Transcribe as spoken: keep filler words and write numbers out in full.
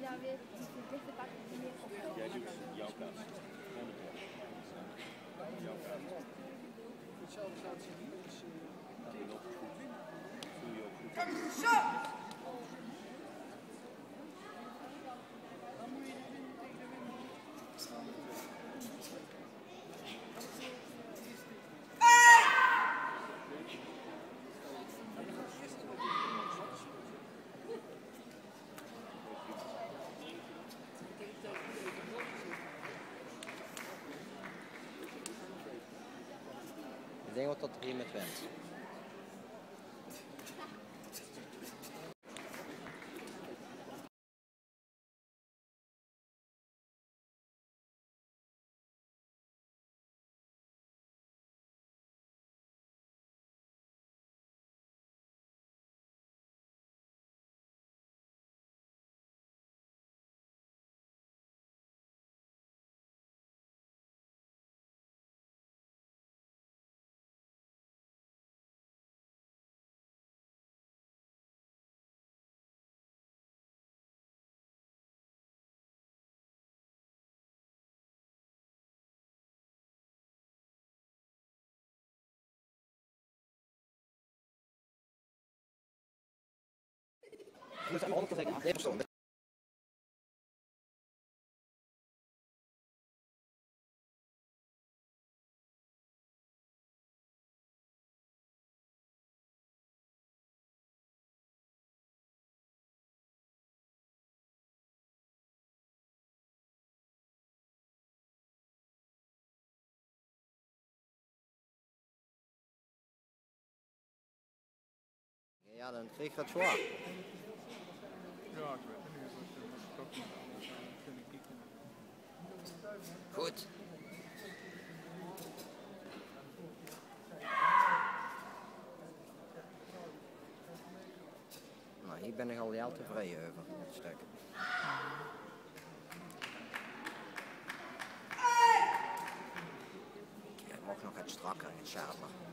Jij doet jouw kant. Jouw kant. Hetzelfde gaat zien. Doe je ook goed. Doe je ook goed. Zo! Ik denk ook dat er hier met wint. Je moet even honderd keer zeggen, nee persoon. Ja, dan kreeg je het zwaar. Ja, ik weet het niet. Dat is ook Goed. Nou, hier ben ik al heel tevreden over het stuk. Je mag nog iets strakker en scherper.